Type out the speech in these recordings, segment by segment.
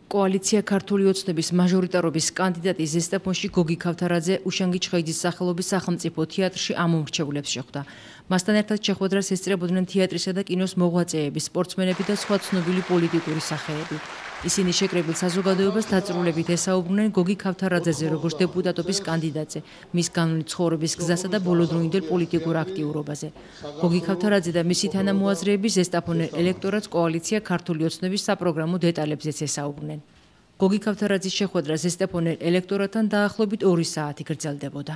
კოალიცია ქართული ოცნების მაჟორიტარობის კანდიდატი ზესტაფონში გოგი ქავთარაძე უშანგი ჩხეიძის სახელობის სახელმწიფო თეატრში ამომრჩევლებს შეხვდა. მასთან ერთად შეხვედრას ესწრებოდნენ თეატრისა და კინოს მოღვაწეები, სპორტსმენები და სხვა ცნობილი პოლიტიკური სახეები. ისინი შეკრებილ საზოგადოებას დაწვრილებით ესაუბრნენ გოგი ქავთარაძეზე როგორც დეპუტატობის კანდიდატზე, მის განვლილი ცხოვრების გზასა და ბოლოდროინდელ პოლიტიკურ აქტიურობაზე. გოგი ქავთარაძე და მისი თანამოაზრეები ზესტაფონელ ელექტორატს კოალიცია ქართული ოცნების საპროგრამო დეტალებზეც ესაუბრნენ. გოგი ქავთარაძის შეხვედრა ზესტაფონელ ელექტორატთან დაახლოებით 2 საათი გრძელდებოდა.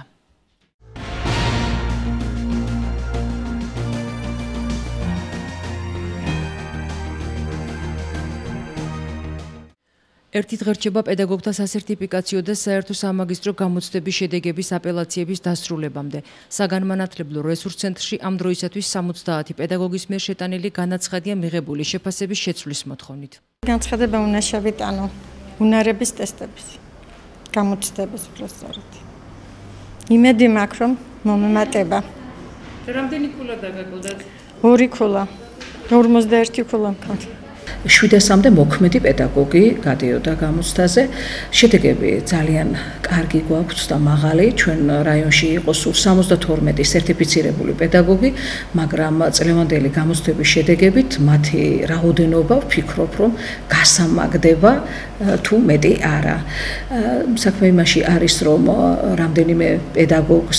ერთით ღერჩება პედაგოგთა სასერტიფიკაციო და საერთო სამაგისტრო გამოცდების შედეგების აპელაციების დასრულებამდე. საგანმანათლებლო რესურს ცენტრში ამ დროისათვის 70 პედაგოგის მიერ შეტანილი განაცხადია მიღებული შეფასების შეცვლის მოთხოვნით. განცხადება უნდა შევიტანო უნარების ტესტების გამოცდების უბრალოდ. იმედი მაქვს რომ მომემატება. რამდენი ქულა დაგაგლდათ? 2 ქულა. 51 ქულა მქონდა. 700-მდე მოქმედი პედაგოგი გადიოდა გამოცდაზე. შედეგები ძალიან კარგი გვაქვს და მაღალი. ჩვენ რაიონში იყო სულ 72 სერტიფიცირებული პედაგოგი, მაგრამ წლევანდელი გამოცდების შედეგებით მათი რაოდენობა ვფიქრობ, რომ გასამაგდება თუ მეტი არა. საქმე იმაში არის, რომ რამდენიმე პედაგოგს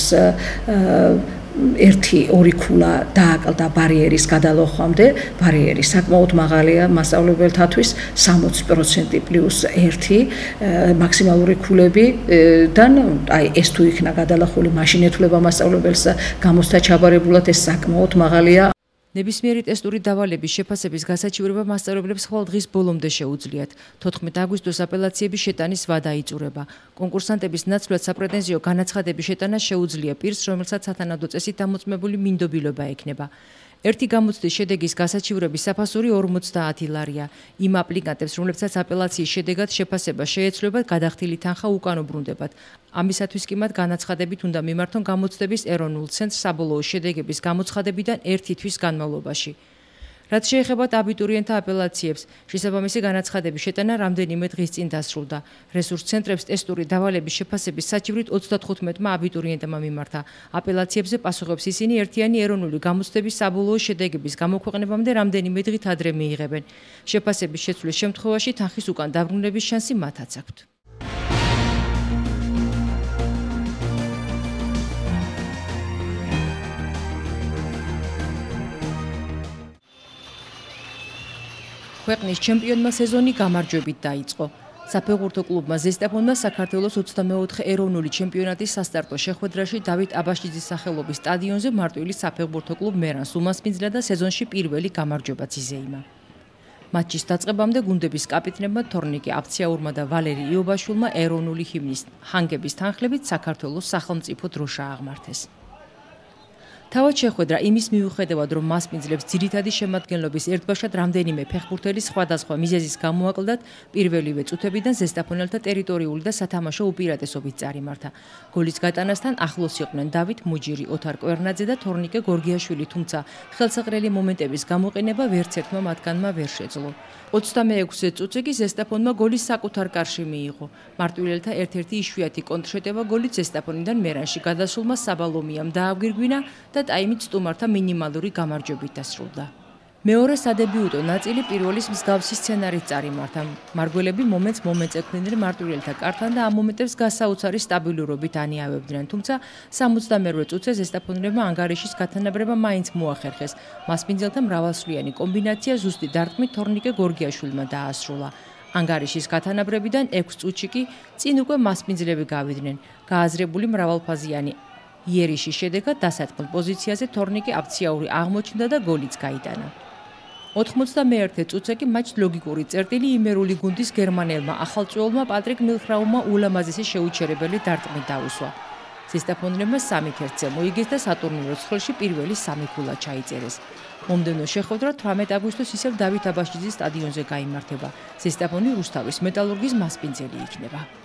1-2 ქულა დააკლდა ბარიერის გადალოხვამდე. ბარიერი საკმაოდ მაღალია მასწავლებელთათვის 60% პლუს 1 მაქსიმალური ქულებიდან აი ეს თუ იქნა გადალახული მაშინ ეთვლება მასწავლებელს გამოცდა ჩაბარებულად ეს საკმაოდ მაღალია. ნებისმიერი ტესტური დავალების შეფასების გასაჩივრება მასწავლებლებს ხვალ დღის ბოლომდე შეუძლიათ. 14 აგვისტოს აპელაციების შეტანის ვადა იწურება. კონკურსანტების ნაცვლად საპრეტენზიო განაცხადების შეტანა შეუძლია პირს, რომელსაც სათანადო წესით დამოწმებული მინდობილობა ექნება. ერთი გამოცდის შედეგის გასაჩივრების საფასური 50 ლარია. იმ აპლიკანტებს, რომლებსაც აპელაციის შედეგად შეფასება შეეცვლებათ, გადახდილი თანხა უკან უბრუნდებათ. ამისათვის კი მათ განაცხადებით უნდა მიმართონ გამოცდების ეროვნულ ცენტრს საბოლოო შედეგების გამოცხადებიდან 1 თვის განმავლობაში. რაც შეეხება აბიტურიენტთა აპელაციებს, შესაბამისი განაცხადების შეტანა რამდენიმე დღის წინ დასრულდა. რესურს ცენტრებს ტესტური დავალების შეფასების საჩივრით 35 აბიტურიენტმა მიმართა. აპელაციებზე პასუხებს ისინი ერთიანი ეროვნული გამოცდების საბოლოო შედეგების გამოქვეყნებამდე რამდენიმე დღით ადრე მიიღებენ. შეფასების შეცვლის შემთხვევაში თანხის უკან დაბრუნების შანსი მათაც აქვთ. ქვეყნის ჩემპიონმა სეზონი გამარჯვებით დაიწყო. საფეხბურთო კლუბმა ზესტაფონმა საქართველოს 24 ეროვნული ჩემპიონატის სასტარტო შეხვედრაში დავით აბაშიძის სახელობის სტადიონზე მარტვილი საფეხბურთო კლუბ მერანს უმასპინძლა და სეზონში პირველი გამარჯვებაც იზეიმა. მატჩის დაწყებამდე გუნდების კაპიტნებმა თორნიკე აფციაურმა და ვალერი იობაშვილმა ეროვნული ჰიმნის ჰანგების თანხლებით საქართველოს სახელმწიფო დროშა აღმართეს. თავად შეხვედრა იმის მიუხედავად, რომ მასპინძლებს ძირითადი შემადგენლობის ერთბაშად რამდენიმე ფეხბურთელი სხვადასხვა მიზეზის გამო აკლდათ, პირველივე წუთებიდან ზესტაფონელთა ტერიტორიული და სათამაშო უპირატესობით წარიმართა. გოლის გატანასთან ახლოს იყვნენ დავით მუჯირი, ოთარ კვერნაძე და თორნიკე გორგიაშვილი, თუმცა ხელსაყრელი მომენტების გამოყენება ვერც ერთმა მათგანმა ვერ შეძლო. 26 წუთზე კი ზესტაფონმა გოლის საკუთარ კარში მიიღო. მარტვილელთა ერთ-ერთი იშვიათი კონტრშეტევა გოლით ზესტაფონიდან მერანში გადასულმა საბალომიამ დააგვირგვინა და ტაიმით სტუმართა მინიმალური გამარჯვებით დასრულდა. მეორე სადებიუტო ნაწილი პირველის მსგავსი სცენარით წარიმართა. მარგველები მომენტს ექმნიან მარტვილელთა კართან და ამ მომენტებს გასაოცარი სტაბილურობით ანიავებდნენ, თუმცა 68 წუთზე ზესტაფონელებმა ანგარიშის გათანაბრება მაინც მოახერხეს. მასპინძელთა მრავალსვლიანი კომბინაცია ზუსტი დარტყმით თორნიკე გორგიაშვილმა დაასრულა. ანგარიშის გათანაბრებიდან 6 წუთში კი წინ უკვე მასპინძლები გავიდნენ. გააზრებული მრავალფაზიანი იერიშის შედეგად დასათმელ პოზიციაზე თორნიკე აფციაური აღმოჩნდა და გოლიც გაიტანა. 91 წუთზე კი მატჩს ლოგიკური წერტილი იმერული გუნდის გერმანელმა ახალწვეულმა პატრიკ მილხრაუმმა ულამაზესი შეუჩერებელი დარტყმით დაუსვა. ზესტაფონელებმა 3 ქერცზე მოიგეს და სატურნირო ცხრილში პირველი 3 ქულა ჩაიწერეს. მომდევნო შეხვედრა 18 აგვისტოს ისევ დავით აბაშიძის სტადიონზე გაიმართება. ზესტაფონი რუსთავის მეტალურგის მასპინძელი იქნება.